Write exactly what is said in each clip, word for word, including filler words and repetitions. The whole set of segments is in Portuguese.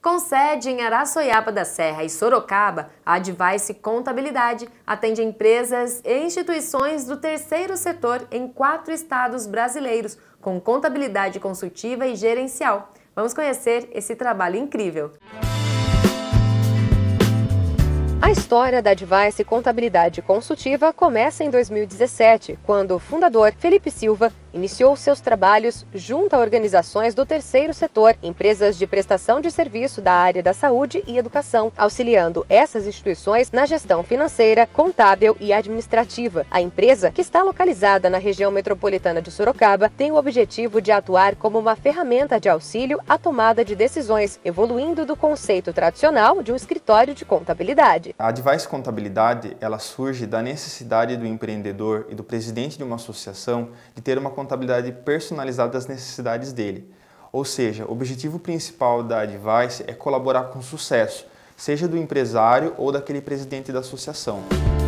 Com sede em Araçoiaba da Serra e Sorocaba, a Advice Contabilidade atende empresas e instituições do terceiro setor em quatro estados brasileiros, com contabilidade consultiva e gerencial. Vamos conhecer esse trabalho incrível. A história da Advice Contabilidade Consultiva começa em dois mil e dezessete, quando o fundador, Felipe Silva, iniciou seus trabalhos junto a organizações do terceiro setor, empresas de prestação de serviço da área da saúde e educação, auxiliando essas instituições na gestão financeira, contábil e administrativa. A empresa, que está localizada na região metropolitana de Sorocaba, tem o objetivo de atuar como uma ferramenta de auxílio à tomada de decisões, evoluindo do conceito tradicional de um escritório de contabilidade. A Advice Contabilidade, ela surge da necessidade do empreendedor e do presidente de uma associação de ter uma contabilidade personalizada das necessidades dele. Ou seja, o objetivo principal da Advice é colaborar com o sucesso, seja do empresário ou daquele presidente da associação.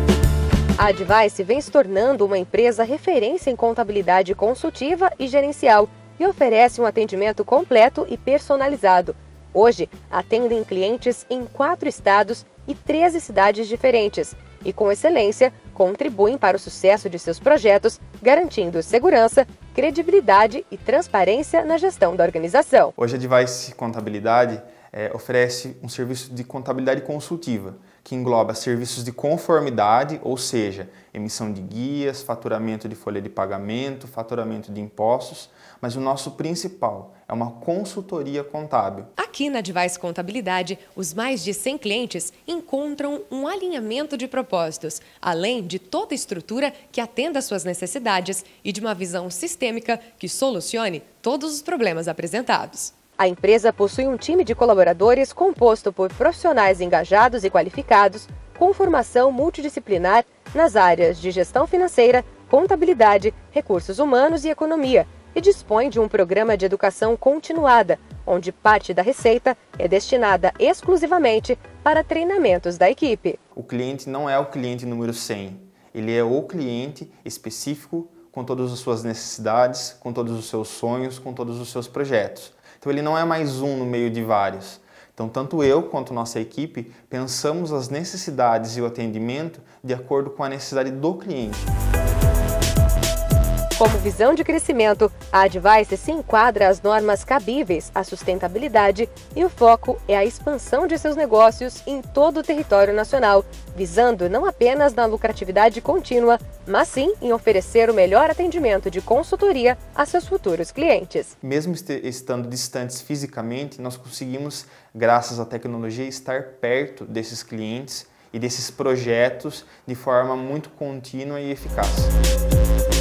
A Advice vem se tornando uma empresa referência em contabilidade consultiva e gerencial e oferece um atendimento completo e personalizado. Hoje, atendem clientes em quatro estados e treze cidades diferentes e, com excelência, contribuem para o sucesso de seus projetos, garantindo segurança, credibilidade e transparência na gestão da organização. Hoje a Advice Contabilidade é, oferece um serviço de contabilidade consultiva, que engloba serviços de conformidade, ou seja, emissão de guias, faturamento de folha de pagamento, faturamento de impostos, mas o nosso principal é uma consultoria contábil. Aqui na Advice Contabilidade, os mais de cem clientes encontram um alinhamento de propósitos, além de toda a estrutura que atenda às suas necessidades e de uma visão sistêmica que solucione todos os problemas apresentados. A empresa possui um time de colaboradores composto por profissionais engajados e qualificados, com formação multidisciplinar nas áreas de gestão financeira, contabilidade, recursos humanos e economia, e dispõe de um programa de educação continuada, onde parte da receita é destinada exclusivamente para treinamentos da equipe. O cliente não é o cliente número cem, ele é o cliente específico com todas as suas necessidades, com todos os seus sonhos, com todos os seus projetos. Então ele não é mais um no meio de vários. Então tanto eu quanto nossa equipe pensamos as necessidades e o atendimento de acordo com a necessidade do cliente. Como visão de crescimento, a Advice se enquadra às normas cabíveis à sustentabilidade e o foco é a expansão de seus negócios em todo o território nacional, visando não apenas na lucratividade contínua, mas sim em oferecer o melhor atendimento de consultoria a seus futuros clientes. Mesmo estando distantes fisicamente, nós conseguimos, graças à tecnologia, estar perto desses clientes e desses projetos de forma muito contínua e eficaz.